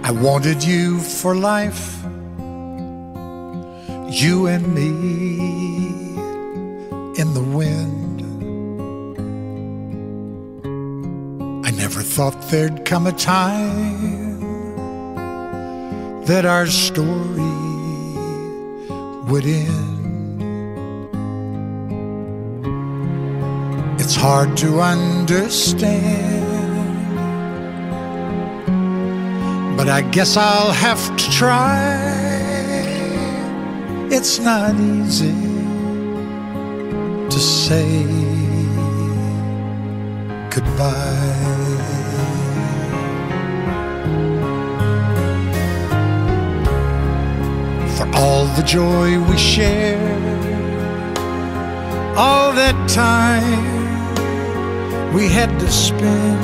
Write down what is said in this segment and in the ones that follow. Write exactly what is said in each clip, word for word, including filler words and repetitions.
I wanted you for life, you and me in the wind. I never thought there'd come a time that our story would end. It's hard to understand, but I guess I'll have to try. It's not easy to say goodbye. For all the joy we shared, all that time we had to spend.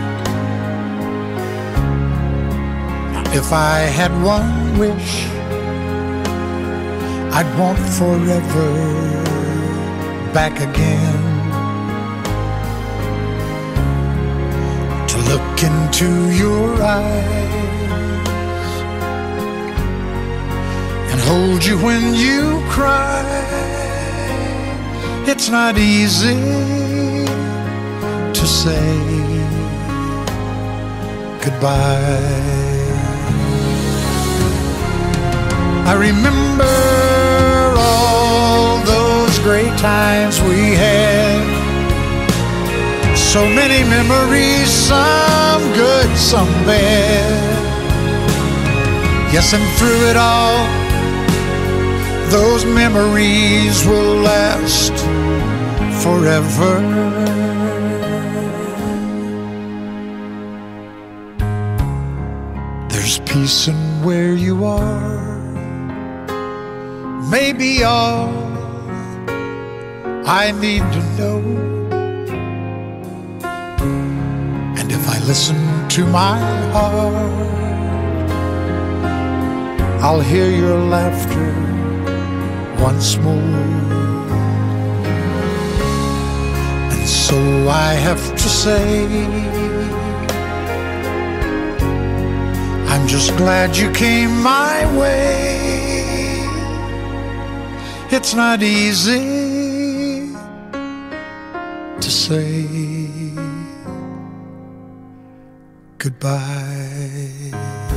If I had one wish, I'd want forever back again. To look into your eyes and hold you when you cry. It's not easy to say goodbye. I remember all those great times we had. So many memories, some good, some bad. Yes, and through it all, those memories will last forever. There's peace in where you are, maybe all I need to know. And if I listen to my heart, I'll hear your laughter once more. And so I have to say, I'm just glad you came my way. It's not easy to say goodbye.